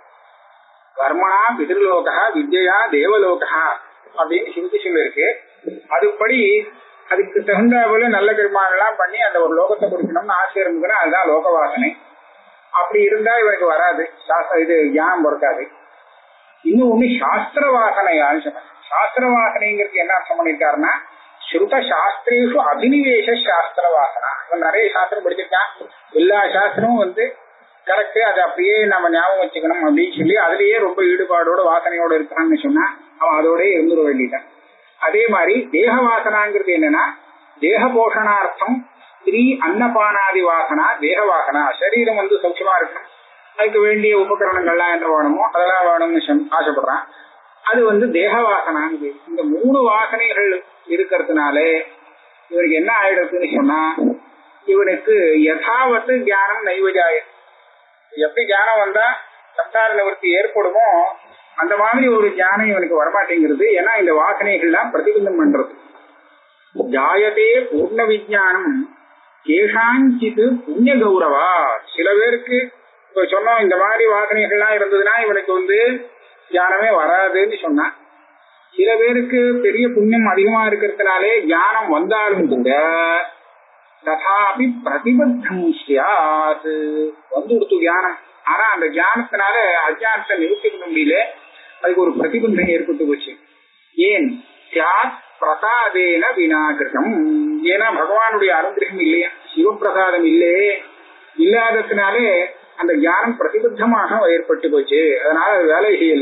கர்மணா பிதிர்லோக வித்யா தேவலோக அப்படின்னு சிவத்தி சொல்லிருக்கு. அதுபடி அதுக்கு தகுந்த போல நல்ல கர்மாவெல்லாம் பண்ணி அந்த ஒரு லோகத்தை கொடுக்கணும்னு ஆசை இருந்துன்னா அதுதான் லோக வாசனை. அப்படி இருந்தா இவருக்கு வராது, இது ஞானம் பிறக்காது. இன்னும் ஒண்ணு சாஸ்திர வாசனையான்னு சொன்ன. சாஸ்திர வாசனைங்கிறது என்ன அர்த்தம் பண்ணிருக்காருன்னா, ஸ்ருத சாஸ்திரேஷு அபினிவேஷ சாஸ்திர வாசனா. இவன் நிறைய சாஸ்திரம் படிச்சிருக்கான், எல்லா சாஸ்திரமும் வந்து கரெக்ட், அதை அப்படியே நம்ம ஞாபகம் வச்சுக்கணும் அப்படின்னு சொல்லி அதுலயே ரொம்ப ஈடுபாடோட வாசனையோட இருக்கான்னு சொன்னா அவன் அதோடய இருந்துட வேண்டியதான். அதே மாதிரி தேக வாசனாங்கிறது என்னன்னா, தேக போஷணார்த்தம் ஸ்ரீ அன்னபானாதி வாசனா தேக வாசனா. சரீரம் வந்து சௌக்கியமா இருக்கணும், அதுக்கு வேண்டிய உபகரணங்கள்லாம் என்ன வேணுமோ அதெல்லாம் வேணும்னு ஆசைப்படுறான், அது வந்து தேக வாசனாங்குது. இந்த மூணு வாசனைகள் இருக்கிறதுனாலே இவருக்கு என்ன ஆயிடுறதுன்னு சொன்னா, இவனுக்கு யதாவத்து ஞானம் நைவஜாய. எப்படி ஞானம் வந்தா சம்சார நிவர்த்தி ஏற்படுமோ அந்த மாதிரி ஒரு ஞானம் இவனுக்கு வரமாட்டேங்கிறது. ஏன்னா இந்த வாசனைகள்லாம் பிரதிபந்தம் பண்றது. ஜாயதே பூர்ண விஜானம் கேஷாஞ்சித் புண்ணிய கௌரவா. சில பேருக்கு இப்ப சொன்னோம், இந்த மாதிரி வாசனைகள்லாம் இருந்ததுன்னா இவனுக்கு வந்து ஞானமே வராதுன்னு சொன்னா, சில பேருக்கு பெரிய புண்ணியம் அதிகமா இருக்கிறதுனாலே ஞானம் வந்தாலும் கூட ததாபி பிரதிபத்தம் சியாத், வந்து கொடுத்து ஞானம். ஆனா அந்த ஞானத்தினால அஜானத்தை நிறுத்தி பண்ண முடியல, அதுக்கு ஒரு பிரதிபந்தம் ஏற்பட்டு போச்சு. ஏன்? சியாத் பிரசாதேன வினாகிருதம். ஏன்னா பகவானுடைய அனுகிரகம் இல்லையா, சிவபிரசாதம் இல்லையே, இல்லாததுனாலே அந்த ஞானம் பிரதிபத்தமாக ஏற்பட்டு போச்சு. அதனால அது வேலை செய்யல.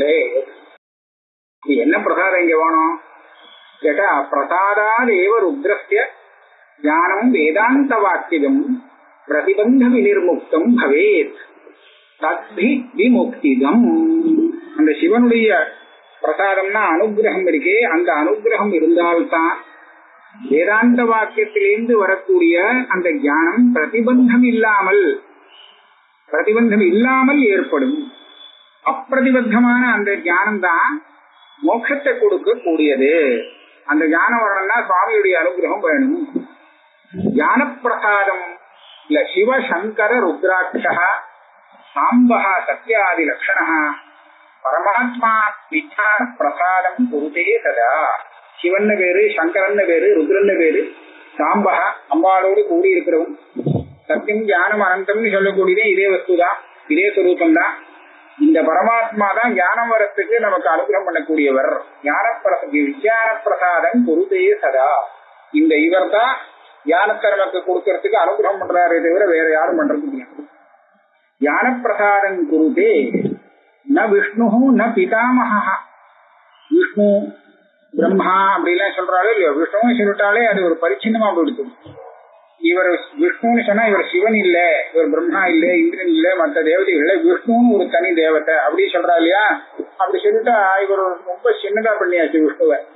என்ன பிரசாதம் இங்க வேணும் கேட்டா, பிரசாதாதேவ ருத்ரஸ்ய ஞானம் வேதாந்த வாக்கியம் பிரதிபந்த விநிர்முக்தம் பவேத் தத்பி விமுக்திதம். அந்த சிவனுடைய பிரசாதம்னா அனுகிரகம் இருக்கே, அந்த அனுகிரகம் இருந்தால்தான் வேதாந்த வாக்கியத்திலிருந்து வரக்கூடிய அந்த ஞானம் பிரதிபந்தம் இல்லாமல் பிரதிபந்தம் இல்லாமல் ஏற்படும். அப்பிரதிபத்தமான அந்த ஞானம் தான் மோட்சத்தை கொடுக்க கூடியது. அந்த ஞானம் வரணும்னா சுவாமியுடைய அனுகிரகம் வேணும். ஞான பிரசாதம் இல்ல, சிவசங்கர ருத்ராட்சா சாம்பா சத்யாதி லட்சணா பரமாத்மா விஞ்ஞான பிரசாதம் குருதே சதா. சிவன் பேரு, சங்கரன் பேரு, ருத்ரன் பேரு, சாம்பா அம்பாளோடு கூடி இருக்கிறவன், சத்தியம் ஞானம் அனந்தம்னு சொல்லக்கூடியதே இதே வஸ்துதான், இதே சுரூபம் தான். இந்த பரமாத்மா தான் ஞானம் வரத்துக்கு நமக்கு அனுகிரகம் பண்ணக்கூடியவர். ஞான விஞ்ஞான பிரசாதம் குருதே சதா. இந்த இவர் தான் ஞானத்தை நமக்கு கொடுக்கறதுக்கு அனுகிரகம் பண்றாரே தவிர வேற யாரும் பண்றது முடியாது. ஞான பிரசாதம் குருதே ந விஷ்ணு ந பிதாமகா. விஷ்ணு பிரம்மா அப்படிலாம் சொல்றாலும் இல்லையோ, விஷ்ணுன்னு சொல்லிட்டாலே அது ஒரு பரிச்சின்னமா போயிடுது. இவர் விஷ்ணுன்னு சொன்னா இவர் சிவன் இல்ல, இவர் பிரம்மா இல்ல, இந்திரன் இல்ல, மற்ற தேவதைகள், விஷ்ணுன்னு ஒரு தனி தேவத்தை அப்படி சொல்றா இல்லையா. அப்படி சொல்லிட்டா இவர் ரொம்ப சின்னதா பண்ணியாச்சு விஷ்ணுவை.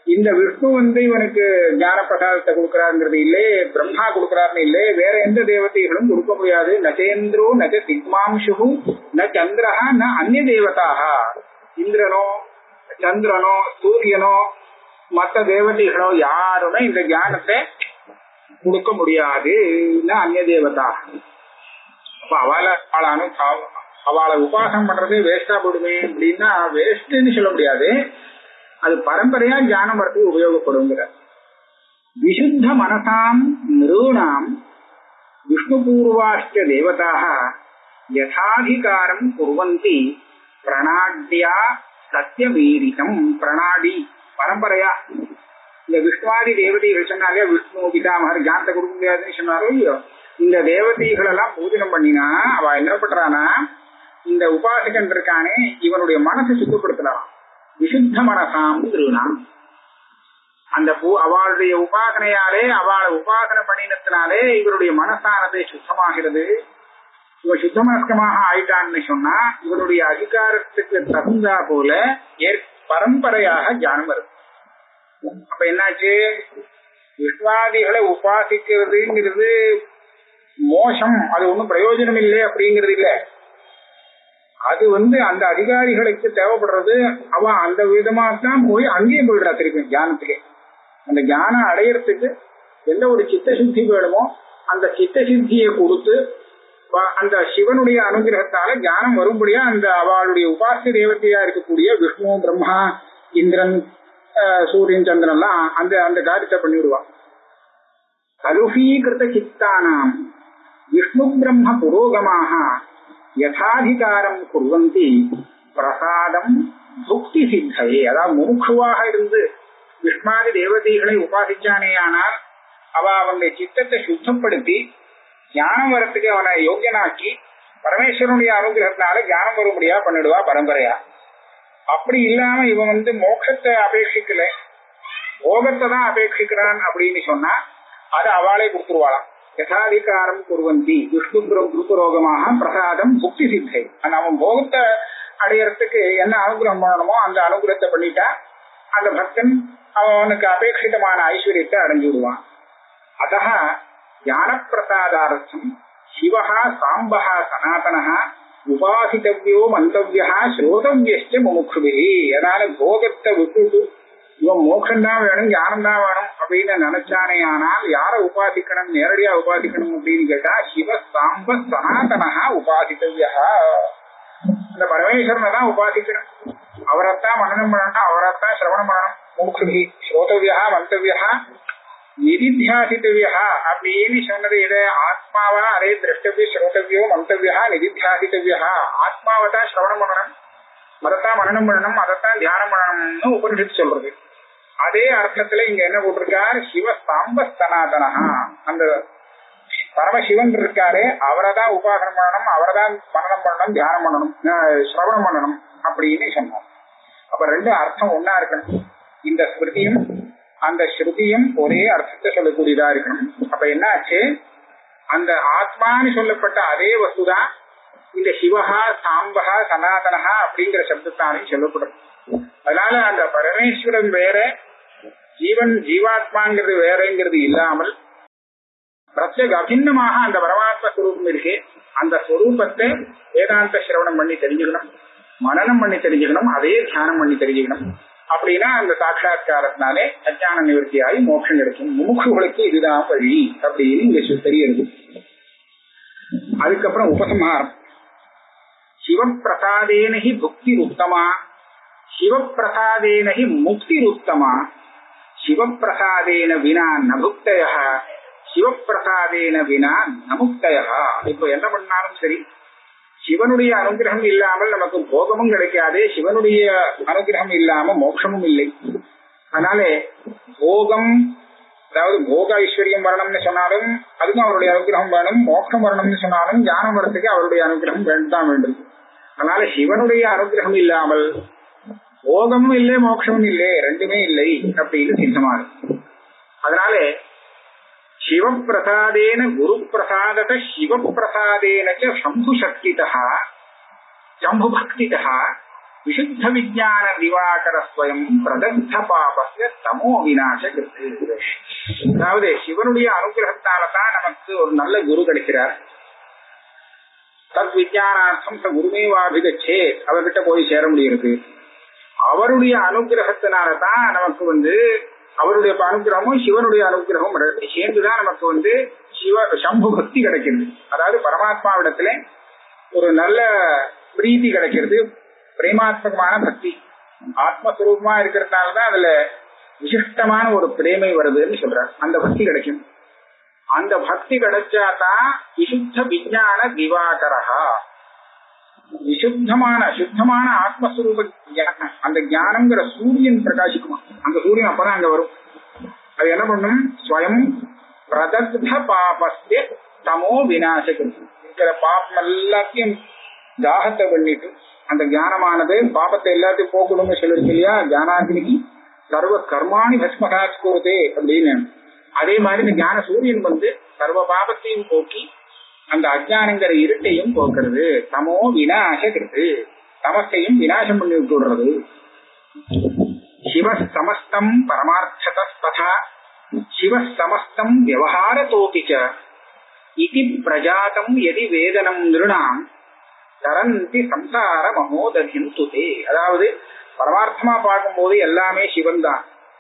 இந்த விஷ்ணு வந்து இவனுக்கு ஞான பிரசாதத்தை கொடுக்கிறாருங்கிறது இல்லே, பிரம்மா கொடுக்கிறாருன்னு இல்லே, வேற எந்த தேவதைகளும் கொடுக்க முடியாது. நச்சேந்திரோ நச்ச சிக்மாம்சு ந சந்திரஹா ந அந்நிய தேவதாக. இந்திரனோ சந்திரனோ சூரியனோ மற்ற தேவதைகளோ யாருமே இந்த ஞானத்தை கொடுக்க முடியாது. அந்நிய தேவதா. அப்ப அவளை அவளான அவளை உபாசனம் பண்றதே வேஸ்டா போடுமே அப்படின்னா வேஸ்ட்ன்னு சொல்ல முடியாது. அது பரம்பரையா ஞானம் வரத்துக்கு உபயோகப்படுங்கிற விசுத்த மனசாம் நிருணாம் விஷ்ணுபூர்வாஷ்ட தேவதாக யதாதிகாரம் குர்வந்தி பிரணாட்யா சத்தியமீரிதம். பிரணாடி பரம்பரையா இந்த விஷ்ணுவாதி தேவதைகள் சொன்னாலே விஷ்ணு பிதாமகர் ஞானத்தை கொடுக்க முடியாதுன்னு சொன்னாரோ இல்லையோ, இந்த தேவதைகள் எல்லாம் பூஜனம் பண்ணினா அவ என்ன பண்றானா, இந்த உபாசகன் இருக்கானே இவனுடைய மனசை சுத்தப்படுத்தலாம். விசுத்த மனசாம் திருநாம். அந்த அவளுடைய உபாசனையாலே அவளை உபாசனை பண்ணினத்தினாலே இவருடைய மனசானது சுத்தமாகிறது. இவ சுத்த மனஸ்கமாக ஆயிட்டான்னு சொன்னா இவனுடைய அதிகாரத்துக்கு தகுந்தா போல பரம்பரையாக ஞானம் வருது. அப்ப என்னாச்சு, விஷ்வாதிகளை உபாசிக்கிறதுங்கிறது மோசம், அது ஒன்றும் பிரயோஜனம் இல்லை அப்படிங்கிறது இல்ல. அது வந்து அந்த அதிகாரிகளுக்கு தேவைப்படுறது. அவன் அந்த விதமா தான் போய் அங்கேயும் போயிடுறா திருப்பி ஞானத்துக்கே. அந்த ஞானம் அடையறதுக்கு எந்த ஒரு சித்த சித்தி வேணுமோ அந்த சித்த சித்தியை கொடுத்து அந்த சிவனுடைய அனுகிரகத்தால ஞானம் வரும்படியா அந்த அவளுடைய உபாசிய தேவதையா இருக்கக்கூடிய விஷ்ணு பிரம்மா இந்திரன் சூரியன் சந்திரன் எல்லாம் அந்த அந்த காரியத்தை பண்ணி விடுவான். கலுஷீகிருத சித்தானாம் விஷ்ணு பிரம்ம புரோகமாக யதாதிகாரம் குர்வந்தி பிரசாதம் புக்தி சித்தையே. அதாவது முமுட்சுவாக இருந்து விஷ்ணாதி தேவதைகளை உபாசிச்சானே ஆனால் அவ அவனுடைய சித்தத்தை சுத்தப்படுத்தி ஞானம் வரத்துக்கு அவனை யோகியனாக்கி பரமேஸ்வரனுடைய அனுகிரகத்தினால ஞானம் வரும்படியா பண்ணிடுவா பரம்பரையா. அப்படி இல்லாம இவன் வந்து மோட்சத்தை அபேட்சிக்கல, போகத்தை தான் அபேட்சிக்கிறான் அப்படின்னு சொன்னா அது அவளே கொடுத்துருவாளாம். யதாதிகாரம் குர்வந்தி விஷ்ணு குருபரோகமாக பிரசாதம் புக்தி சித்தை. அந்த அவன் போகத்தை அடையறதுக்கு என்ன அனுகிரகம் பண்ணணுமோ அந்த அனுகிரகத்தை பண்ணிட்டா அந்த பக்தன் அவனுக்கு அபேட்சிதமான ஐஸ்வர்யத்தை அடைஞ்சு விடுவான். அத ஞான பிரசாதார்த்தம் சிவஹா சாம்பஹா சனாதனஹா உபாசித்தவியோ மந்தவியா ஸ்ரோதவியஸ்ட முமுக்ஷுபிஹி. அதனால போகத்தை விட்டுட்டு இவன் மோட்சம்தான் வேணும் ஞானம் தான் வேணும் அப்படின்னு நினைச்சானே ஆனால் யாரை உபாசிக்கணும், நேரடியா உபாசிக்கணும் அப்படின்னு கேட்டா சிவ சாம்ப சனாதனஹா உபாசித்தவியா. அந்த பரமேஸ்வரனை தான் உபாசிக்கணும், அவரைத்தான் மனனம் பண்ணணும், அவரைத்தான் சிரவணம் பண்ணணும். முமுக்ஷுபிஹி ஸ்ரோதவியா மந்தவியா நிதித்தியாசித்தவியா அப்படின்னு சொன்னது எது, ஆத்மாவா அதே திரஷ்டவிய ஸ்ரோதவியோ மந்தவியா நிதித்தியாசித்தவியா. ஆத்மாவை தான் சிரவணம் பண்ணணும், அதைத்தான் மனனம் பண்ணணும், அதைத்தான் தியானம் பண்ணணும்னு உபனிஷத்து சொல்றது. அதே அர்த்தத்துல இங்க என்ன போட்டிருக்கார், சிவ சாம்ப சனாதனஹா. அந்த பரமசிவன் இருக்காரு, அவரை தான் உபாசனம் பண்ணணும், அவரை தான் மனனம் பண்ணணும், தியானம் பண்ணணும், சிரவணம் பண்ணணும் அப்படின்னு சொன்னோம். அப்ப ரெண்டு அர்த்தம் ஒன்னா இருக்கணும். இந்த ஸ்மிருதியும் அந்த ஸ்ருதியும் ஒரே அர்த்தத்தை சொல்லக்கூடியதா இருக்கணும். அப்ப என்ன ஆச்சு, அந்த ஆத்மான்னு சொல்லப்பட்ட அதே வஸ்துதான் இந்த சிவஹா சாம்பகா சனாதனஹா அப்படிங்கிற சப்தத்தானையும் சொல்லப்படும். அதனால அந்த பரமேஸ்வரன் வேற, ஜீவன் ஜீவாத்மாங்கிறது வேறங்கிறது இல்லாமல் பிரத்யேக அபின்னமாக அந்த பரமாத்ம ஸ்வரூபம் இருக்கு. அந்த ஸ்வரூபத்தை வேதாந்த சிரவணம் பண்ணி தெரிஞ்சுக்கணும், மனனம் பண்ணி தெரிஞ்சுக்கணும், அதே தியானம் பண்ணி தெரிஞ்சுக்கணும். அப்படின்னா அந்த சாட்சா்காரத்தினாலே அஜான நிவர்த்தியாகி மோட்சம் கிடைக்கும். முமுட்சுகளுக்கு இதுதான் வழி அப்படின்னு இங்க தெரியுது. அதுக்கப்புறம் உபசம்ஹாரம். சிவப்பிரசாதேனஹி புக்தி உத்தமா, சிவப்பிரசாதேனஹி முக்தி உத்தமா, சிவப்பிரசாதேன வினா நபுக்தய, சிவப்பிரசாதேன வினா நமுக்தய. இப்ப என்ன பண்ணாலும் சரி, சிவனுடைய அனுகிரகம் இல்லாமல் நமக்கு போகமும் கிடைக்காது, சிவனுடைய அனுகிரகம் இல்லாம மோட்சமும் இல்லை. அதனால போகம், அதாவது போக ஐஸ்வர்யம் வரணும்னு சொன்னாலும் அதுக்கும் அவருடைய அனுகிரகம் வேணும், மோட்சம் வரணும்னு சொன்னாலும் ஞானம் வரத்துக்கு அவருடைய அனுகிரகம் வேண்டாம் வேண்டும். அதனால சிவனுடைய அனுகிரகம் இல்லாமல் போகமும் இல்லை மோட்சமும் இல்லை, ரெண்டுமே இல்லை அப்படின்னு சித்தமாகும். அதனால சிவப்பிரசாதேன குரு பிரசாதத சிவப்பிரசாதேன சம்பு சக்திதா சம்பு பக்திதா விசுத்த விஞ்ஞான திவாகர ஸ்வயம் பிரதஸ்த பாபஸ்ய தமோ விநாச கிருத்து. அதாவது சிவனுடைய அனுகிரகத்தால்தான் நமக்கு ஒரு நல்ல குரு கிடைக்கிறார். தத் விஞ்ஞானார்த்தம் ச குருமேவாபிகச்சே, அவர்கிட்ட போய் சேர முடியுது. அவருடைய அனுகிரகத்தினாலதான் நமக்கு வந்து அவருடைய அனுகிரகமும் சிவனுடைய அனுகிரகமும் சேர்ந்துதான் நமக்கு வந்து சிவ சம்பு பக்தி கிடைக்கிறது. அதாவது பரமாத்மாவிடத்துல ஒரு நல்ல பிரீத்தி கிடைக்கிறது, பிரேமாத்மகமான பக்தி. ஆத்மஸ்வரூபமா இருக்கிறதுனாலதான் அதுல விசிஷ்டமான ஒரு பிரேமை வருதுன்னு சொல்றார். அந்த பக்தி கிடைக்கும். அந்த பக்தி கிடைச்சாதான் விசுத்த விஞ்ஞான திவாகரஹா, விசுத்தமான சுத்தமான ஆத்மஸ்வரூப ஞானம். அந்த ஞானம்ங்கிற சூரியன் பிரகாசிக்குமா, அந்த சூரியன் அப்பதான் அங்க வரும். அது என்ன பண்ணும்? ஸ்வயம் பிரதத்த பாபஸ்ய தமோ விநாசகம். இருக்கிற பாப்பம் எல்லாத்தையும் தாகத்தை பண்ணிட்டு அந்த ஞானமானது பாபத்தை எல்லாத்தையும் போக்கணும்னு சொல்லிருக்கு இல்லையா, ஞானாகினிக்கு சர்வ கர்மாணி பஸ்மகாத் கோதே அப்படின்னு. அதே மாதிரி இந்த ஞான சூரியன் வந்து சர்வ பாபத்தையும் போக்கி அந்த அஜ்ஞானங்கிற இருட்டையும் போக்குறது. தமோ விநாசகிறது, தமசையும் விநாசம் பண்ணி விட்டுடுறது. சிவ சமஸ்தம் பரமார்த்ததா சிவ சமஸ்தம் விவகாரதோபிச்ச இதி பிரஜாதம் எதி வேதனம் நிருணாம் தரந்தி சம்சார மகோதரியம் துதே. அதாவது பரமார்த்தமா பார்க்கும்போது எல்லாமே சிவன் தான்.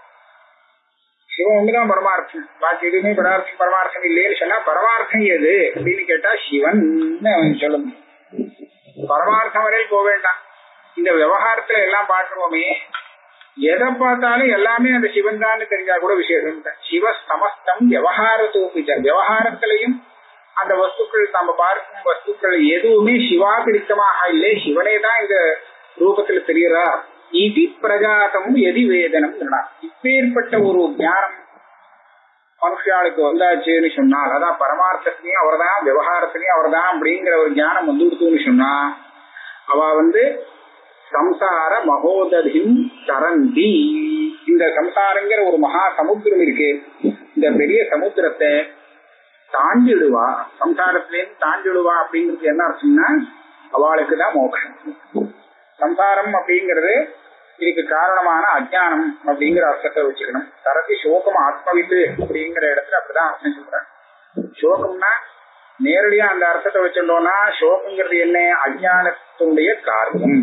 சிவன் ஒண்ணுதான் பரமார்த்தம், பாக்கி எதுவுமே பரமார்த்தம் பரமார்த்தம் இல்லைன்னு சொன்னா பரமார்த்தம் எது அப்படின்னு கேட்டா சிவன் அவன் சொல்லணும். பரமார்த்தம் வரையில் போக வேண்டாம். இந்த விவகாரத்துல எல்லாம் பார்க்கிறோமே, எதை பார்த்தாலும் எல்லாமே அந்த சிவன் தான் தெரிஞ்சா கூட விசேஷம். சிவ சமஸ்தம் விவகாரத்தோப்பிச்ச, விவகாரத்திலையும் அந்த வஸ்துக்கள் நம்ம பார்க்கும் வஸ்துக்கள் எதுவுமே சிவா பிடித்தமாக இல்லை, சிவனே தான் இந்த ரூபத்துல தெரிகிறா. இதி பிரஜாதம் எதி வேதனம். இப்பேற்பட்ட ஒரு ஞானம் மனுஷாளுக்கு வந்தாச்சுன்னு சொன்னால், அதான் பரமார்த்தத்திலையும் அவர் தான் விவகாரத்திலையும் அவர் தான் அப்படிங்கிற ஒரு ஞானம் வந்து கொடுத்துன்னு சொன்னா அவ வந்து சம்சார மகோதரியும் தரந்தி. இந்த சம்சாரங்கிற ஒரு மகா சமுத்திரம் இருக்கு, இந்த பெரிய சமுத்திரத்தை தாண்டிடுவா, சம்சாரத்திலேருந்து தாண்டிடுவா. அப்படிங்கிறது என்ன அர்த்தம்னா அவளுக்கு தான் மோட்சம். சம்சாரம் அப்படிங்கிறது இதுக்கு காரணமான அஜ்ஞானம் அப்படிங்கிற அர்த்தத்தை வச்சுக்கணும். தரத்தி சோகம் ஆத்மவித்து அப்படிங்கிற இடத்துல அப்படிதான் அர்த்தம் சொல்றேன். சோகம்னா நேரடியா அந்த அர்த்தத்தை வச்சுட்டோம்னா சோகங்கிறது என்ன? அஜ்ஞானத்தினுடைய காரணம்.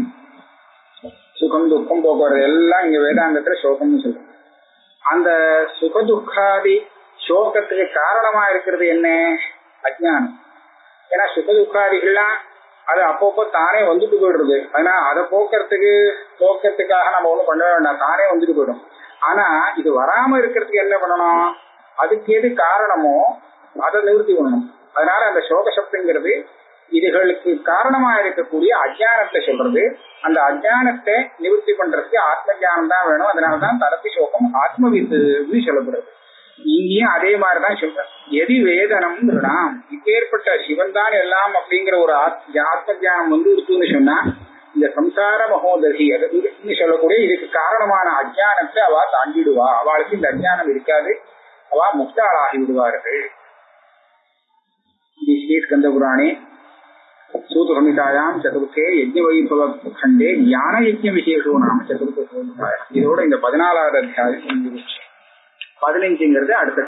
சுகம் துக்கம் போக்குவரது எல்லாம் இங்க வேதாந்தத்துல சோகம்னு சொல்றோம். அந்த சுக துக்காதி சோகத்துக்கு காரணமா இருக்கிறது என்ன? அஜ்ஞானம். ஏன்னா சுக துக்காதிகள்லாம் அது அப்பப்போ தானே வந்துட்டு போயிடுறது. ஆனா அதை போக்குறதுக்கு போக்குறதுக்காக நம்ம ஒண்ணும் பண்ண வேண்டாம், தானே வந்துட்டு போயிடும். ஆனா இது வராம இருக்கிறதுக்கு என்ன பண்ணணும்? அதுக்கு எது காரணமோ அதை நிவர்த்தி பண்ணணும். அதனால அந்த சோக சப்தங்கிறது இதுகளுக்கு காரணமா இருக்கக்கூடிய அஜ்ஞானத்தை சொல்றது. அந்த அஜ்ஞானத்தை நிவர்த்தி பண்றதுக்கு ஆத்ம ஜானம் தான் வேணும். அதனாலதான் தரப்பி சோகம் ஆத்மவித்து சொல்லப்படுறது. இங்கேயும் அதே மாதிரிதான் சொல்றேன். எதி வேதனம் நாம் இப்பேற்பட்ட சிவன் தான் எல்லாம் அப்படிங்கிற ஒரு ஆத்ம ஜானம் வந்து இருக்குன்னு சொன்னா இந்த சம்சார மகோதரி அது சொல்லக்கூடிய இதுக்கு காரணமான அஜ்ஞானத்தை அவ தாண்டிடுவா. அவளுக்கு இந்த அஜ்ஞானம் இருக்காது, அவ முக்தாளாகி விடுவார்கள். ஸ்ரீ ஸ்கந்த புராணே சூத சம்ஹிதாயாம் சதுர்த்தே யஜ்ஞ வைபவ கண்டே ஞான யஜ்ஞ விசேஷோ நாம சதுர்த்த சோதிதாயம். இதோட இந்த பதினாலாவது அத்தியாயம் பதினஞ்சுங்கிறது அடுத்த